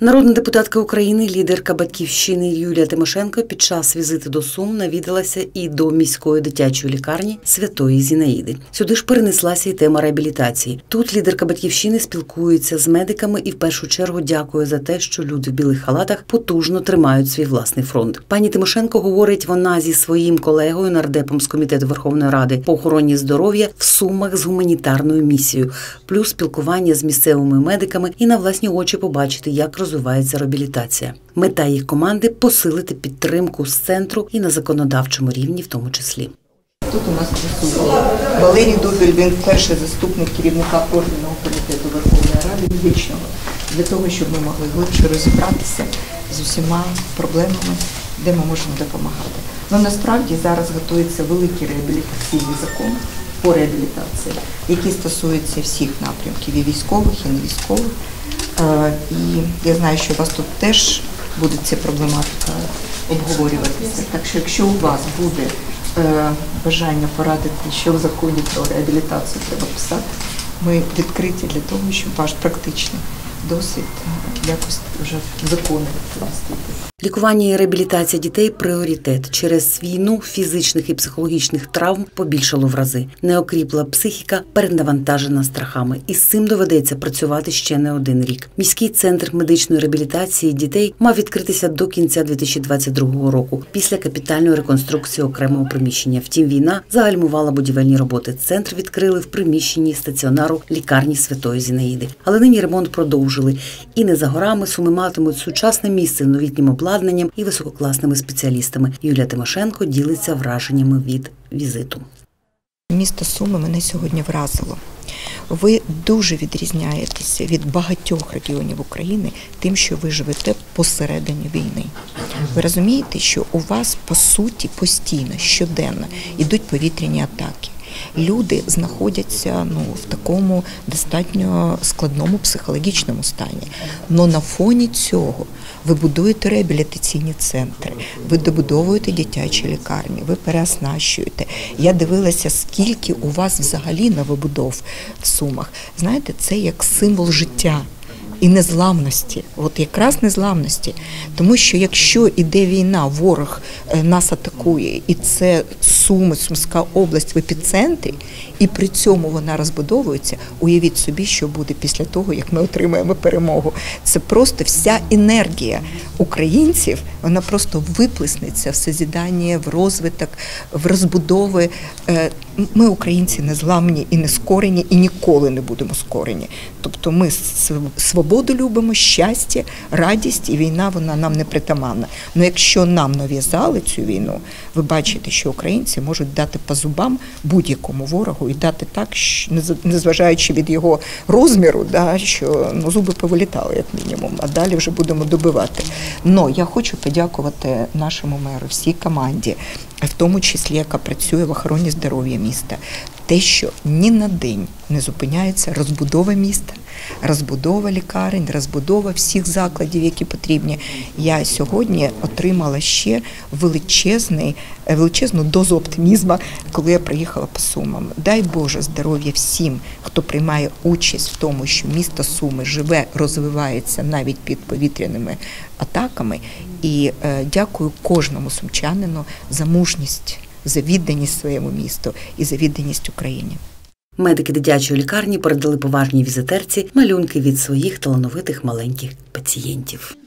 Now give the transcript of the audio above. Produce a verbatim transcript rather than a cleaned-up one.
Народна депутатка України, лідерка «Батьківщини» Юлія Тимошенко під час візиту до Сум навідалася і до міської дитячої лікарні Святої Зінаїди. Сюди ж перенеслася і тема реабілітації. Тут лідерка «Батьківщини» спілкується з медиками і в першу чергу дякує за те, що люди в білих халатах потужно тримають свій власний фронт. Пані Тимошенко говорить, вона зі своїм колегою, нардепом з Комітету Верховної Ради по охороні здоров'я в Сумах з гуманітарною місією, плюс спілкування з місцевими медиками і на власні очі побачити, як розвивається розвивається реабілітація. Мета їх команди – посилити підтримку з центру і на законодавчому рівні в тому числі. Тут у нас присутній Валерій Дубіль, він перший заступник керівника профільного комітету Верховної Ради медичного, для того, щоб ми могли глибше розібратися з усіма проблемами, де ми можемо допомагати. Ну, насправді зараз готується великий реабілітаційний закон по реабілітації, який стосується всіх напрямків, і військових, і невійськових. І я знаю, що у вас тут теж буде ця проблематика обговорюватися. Так що, якщо у вас буде бажання порадити, що в законі про реабілітацію треба писати, ми відкриті для того, щоб ваш практичний досвід якось вже в закони вступити. Лікування і реабілітація дітей – пріоритет. Через війну фізичних і психологічних травм побільшало в рази. Неокріпла психіка перенавантажена страхами. І з цим доведеться працювати ще не один рік. Міський центр медичної реабілітації дітей мав відкритися до кінця дві тисячі двадцять другого року, після капітальної реконструкції окремого приміщення. Втім, війна загальмувала будівельні роботи. Центр відкрили в приміщенні стаціонару лікарні Святої Зінаїди. Але нині ремонт продовжили. І не за горами Суми матимуть сучасне місце з новітнім обладнанням і висококласними спеціалістами. Юлія Тимошенко ділиться враженнями від візиту. Місто Суми мене сьогодні вразило. Ви дуже відрізняєтеся від багатьох регіонів України тим, що ви живете посередині війни. Ви розумієте, що у вас, по суті, постійно, щоденно йдуть повітряні атаки. Люди знаходяться ну, в такому достатньо складному психологічному стані. Но на фоні цього ви будуєте реабілітаційні центри, ви добудовуєте дитячі лікарні, ви переоснащуєте. Я дивилася, скільки у вас взагалі новобудов в Сумах. Знаєте, це як символ життя. І незламності, от якраз незламності. Тому що якщо іде війна, ворог нас атакує, і це Суми, Сумська область в епіцентрі, і при цьому вона розбудовується, уявіть собі, що буде після того, як ми отримаємо перемогу. Це просто вся енергія українців, вона просто виплеснеться в созидання, в розвиток, в розбудови. Ми, українці, незламні і не скорені, і ніколи не будемо скорені. Тобто ми свободу любимо, щастя, радість, і війна, вона нам не притаманна. Але якщо нам нав'язали цю війну, ви бачите, що українці можуть дати по зубам будь-якому ворогу і дати так, незважаючи від його розміру, да, що ну, зуби повилітали, як мінімум, а далі вже будемо добивати. Но я хочу подякувати нашому меру, всій команді, в тому числі, яка працює в охороні здоров'я міста. Те, що ні на день не зупиняється розбудова міста, розбудова лікарень, розбудова всіх закладів, які потрібні. Я сьогодні отримала ще величезний, величезну дозу оптимізму, коли я приїхала по Сумам. Дай Боже здоров'я всім, хто приймає участь в тому, що місто Суми живе, розвивається навіть під повітряними атаками. І е, дякую кожному сумчанину за мужність, за відданість своєму місту і за відданість Україні. Медики дитячої лікарні передали поважній візитерці малюнки від своїх талановитих маленьких пацієнтів.